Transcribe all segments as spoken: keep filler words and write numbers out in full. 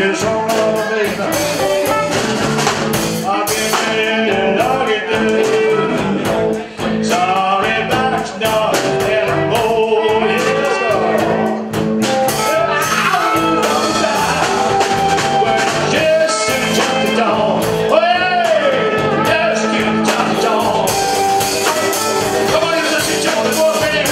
just on the basement. I've been saying doggy do. Sorry about your dog, and I'm old in the scar. Well, just to jump the dawn. Hey, just to jump the dawn. Come on, let's just jump the dawn, baby.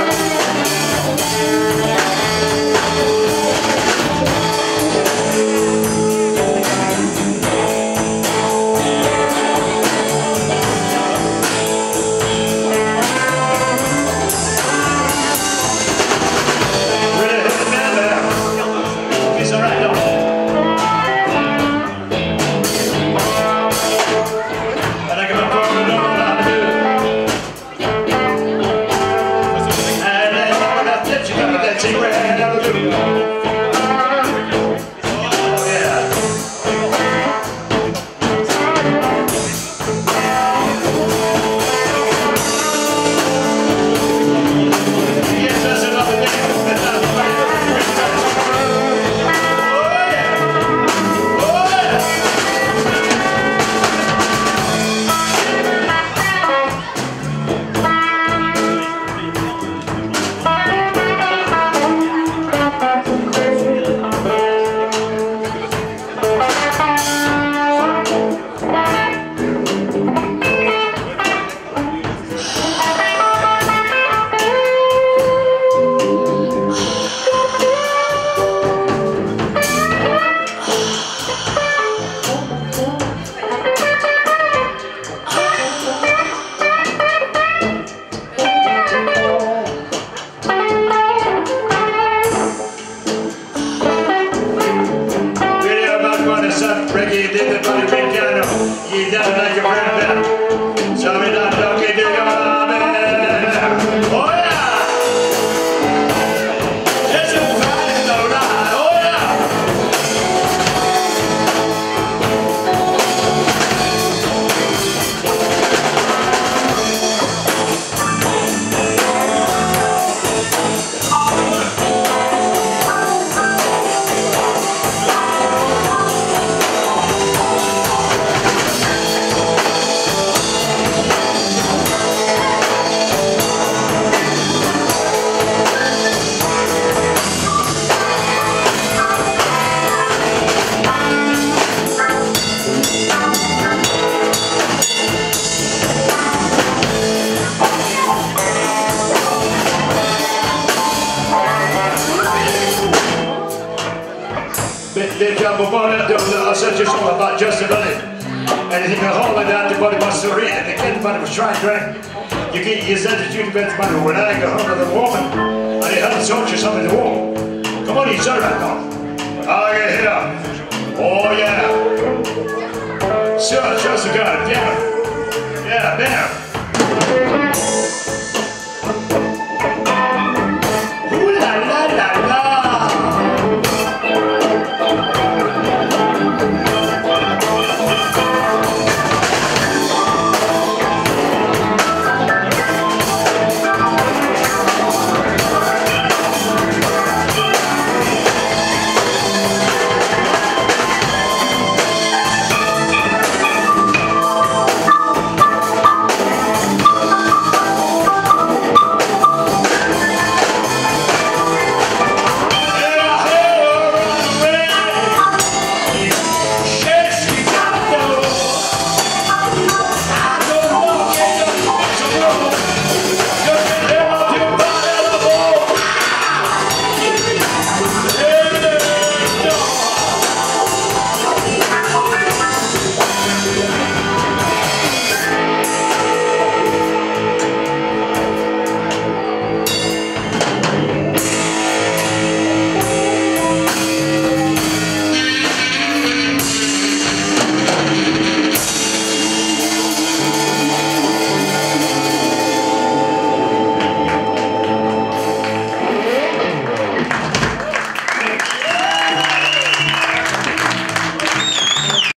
You did the funny big piano. You done like a friend better. So we done donkey do your man. Oh yeah! Just a fine no ride. Oh yeah! Big job of one and I said just all about just a minute. Anything at home like that, the body wants to read it. The kid body was trying to drink. You get you said that you depend on when I go home with a woman and he hadn't told you something to warm. Come on, you said that now. Oh yeah, here. Oh yeah. Sure, just a guy, yeah. Yeah, there.